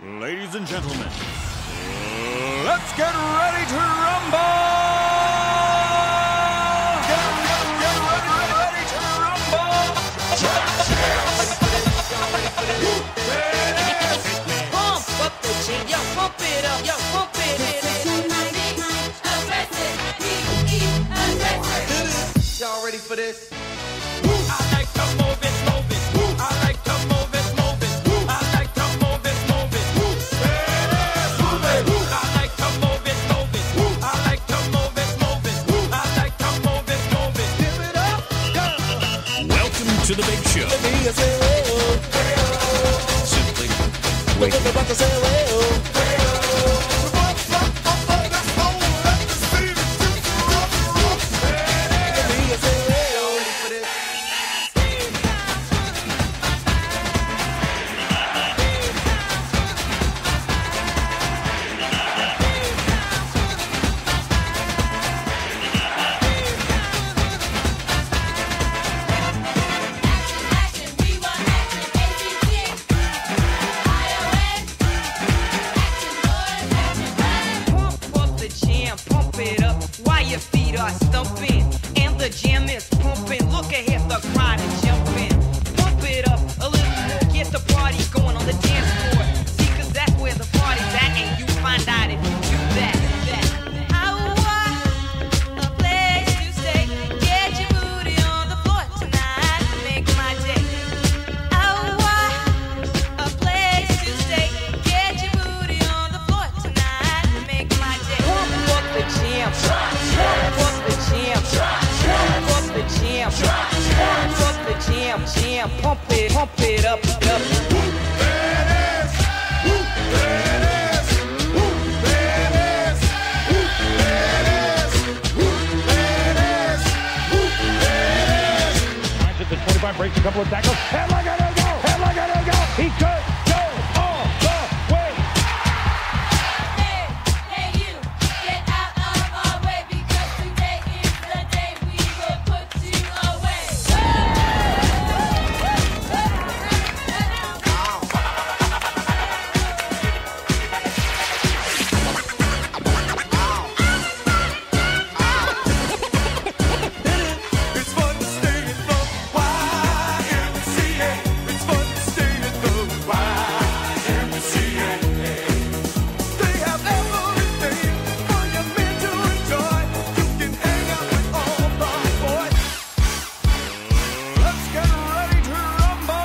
Ladies and gentlemen, let's get ready to rumble! Ready to rumble! Pump up the jam, yo, pump it up, yo, pump it. Y'all ready for this? I like to move it, move it. I like to move it, move it. I like to move it, move it. Move it. I like to move it, move it. I like to move it, move it. I like to move it, move it. Give it up, go. Welcome to the big show. Simply wake up. Pump it up while your feet are stumping and the jam is pumping. Look ahead, the crowd is jumping. Pump it up a little more, get the party going on the dance floor. See, 'cause that's where the party's at, and you find out if you do that. I want a place to stay. Get your booty on the floor tonight, make my day. I want a place to stay. Get your booty on the floor tonight, make my day. Pump up the jam, pump up the jam, pump up the jam, pump up the jam, pump it up, up. Finds it to 25, breaks a couple of tackles. Headlock at a go! Headlock at a go! He could go all the way! Hey, you, get out of our way because today is the day we will put you away. It's fun to stay in the YMCA. It's fun to stay in the YMCA. They have everything for your men to enjoy. You can hang out with all the boys. Let's get ready to rumble!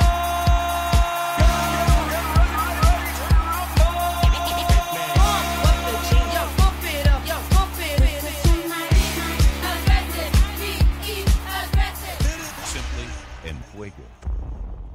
Pump up the jam, yo, pump it up, yo, pump it. Aggressive, be aggressive. Simply en fuego.